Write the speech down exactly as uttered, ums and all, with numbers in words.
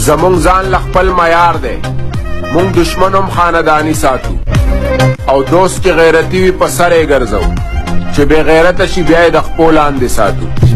زمونږ ځان له خپل معیار دی. مونږ دشمن هم خانداني ساتو او دوست چې غیرتي وي په سر یې ګرځو، چې بې غیرته شي بیا یې د خپو لاندې ساتو.